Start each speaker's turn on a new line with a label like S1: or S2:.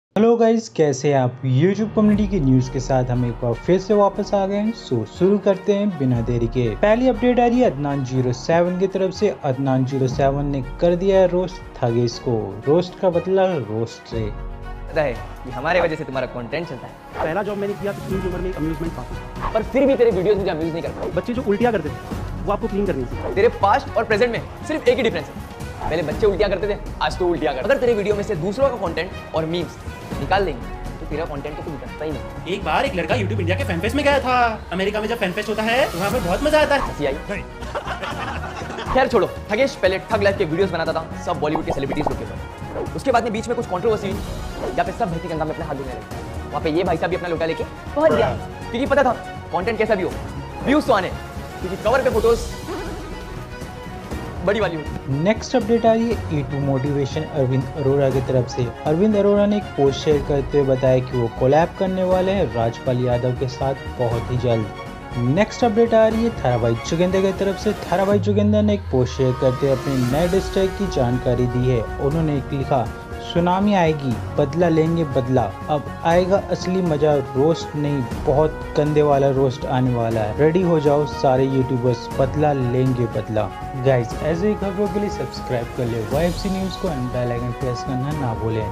S1: Hello guys, कैसे हैं आप। YouTube कम्युनिटी की न्यूज़ के साथ हम एक बार फिर से वापस आ गए हैं। शुरू करते हैं बिना देरी के। पहली अपडेट आ रही है अदनान 07 की तरफ से। अदनान 07 ने कर दिया है रोस्ट थगेश को। रोस्ट का बदला रोस्ट से।
S2: पता है कि हमारे वजह से तुम्हारा कंटेंट चलता है।
S3: पहला जॉब मैंने किया तो स्कूल की उम्र में एक अम्यूजमेंट पार्क,
S2: पर फिर भी तेरे वीडियोस मुझे अम्यूज नहीं कर पाए।
S3: बच्चे जो उल्टियाँ करते थे वो आपको क्लीन करनी थी।
S2: तेरे पास्ट और प्रेजेंट में सिर्फ एक ही डिफरेंस है, पहले बच्चे उल्टियाँ करते थे, आज तो उल्टियाँ कर। अगर तेरे वीडियो में से दूसरों का कंटेंट और मीम्स निकाल देंगे तो तेरा कंटेंट तो कुछ बचता ही नहीं।
S4: एक बार एक लड़का YouTube इंडिया के फैन फेस्ट में गया था। अमेरिका में जब फैन फेस्ट होता है तो वहाँ पर बहुत मजा आता है।
S2: हंसी आई? खैर छोड़ो, ठगेश पहले ठग लाइफ के वीडियोस बनाता था सब बॉलीवुड के सेलिब्रिटीज के ऊपर। उसके बाद में बीच में कुछ कंट्रोवर्सी हुई जहाँ पे सब भक्ति गंगा में अपना हाथ धोने लगे। वहाँ पे ये भाई साहब भी अपना लोटा लेके पहुंच गया, क्योंकि पता था कंटेंट कैसा भी हो व्यूज तो आने, क्योंकि कवर पे फोटोज बड़ी वाली होती।
S1: नेक्स्ट अपडेट आ रही है E2 मोटिवेशन अरविंद अरोड़ा की तरफ से। अरविंद अरोड़ा ने एक पोस्ट शेयर करते हुए बताया कि वो कोलैब करने वाले हैं राजपाल यादव के साथ बहुत ही जल्द। नेक्स्ट अपडेट आ रही है थाराभाई जोगिंदर की तरफ से। थाराभाई जोगिंदर ने एक पोस्ट शेयर करते हुए अपने नए डिस्ट्रैक्ट की जानकारी दी है। उन्होंने एक लिखा, सुनामी आएगी, बदला लेंगे बदला, अब आएगा असली मजा, रोस्ट नहीं बहुत गंदे वाला रोस्ट आने वाला है, रेडी हो जाओ सारे यूट्यूबर्स, बदला लेंगे बदला। गाइस, ऐसे ही खबरों के लिए सब्सक्राइब कर ले YFC न्यूज़ को एंड बेल आइकन प्रेस करना ना भूलें।